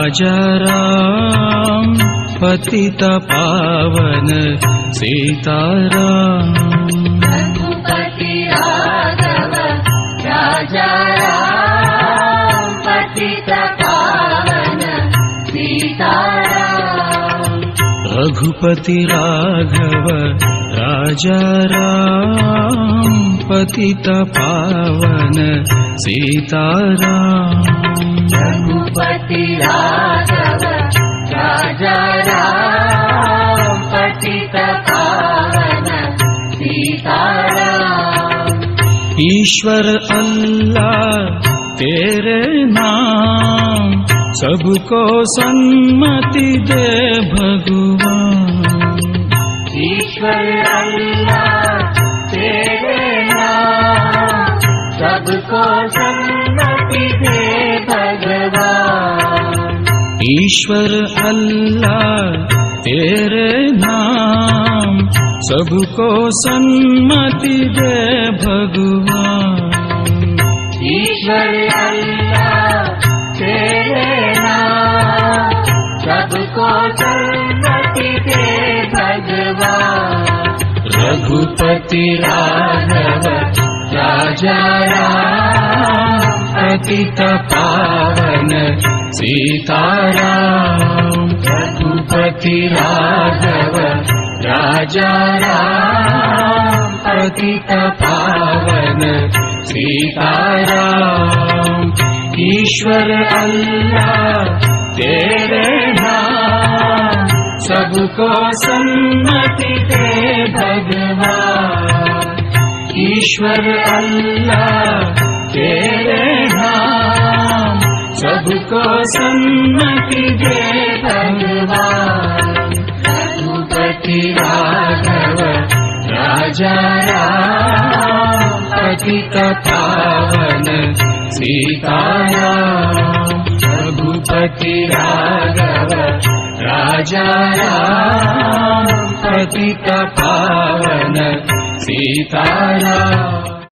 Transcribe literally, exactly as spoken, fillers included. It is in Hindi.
राजा राम पतित पावन सीताराम। रघुपति राघव राजा राम पतित पावन सीताराम। रघुपति राघव राजा राम पतित पावन सीताराम। रघुपति राघव राजा राम पतित पावन सीताराम। ईश्वर अल्लाह तेरे नाम सबको सन्मति दे भगवान। ईश्वर अल्लाह तेरे नाम सबको सन्मति दे भगवान। ईश्वर अल्लाह तेरे नाम सबको सन्मति दे भगवान। ईश्वर अल्लाह तेरे नाम सबको सन्मति दे भगवान। रघुपति राघव राजा राम पतित पावन सीताराम। रघुपति राघव राजा राम पतित पावन सीताराम। ईश्वर अल्लाह तेरे नाम सबको सन्मति दे भगवान। ईश्वर अल्लाह तेरे नाम सबको सन्मति दे भगवान। रघुपति राघव राजा राम पतित पावन सीताराम। रघुपति राघव राजा राम पतित पावन सीताराम।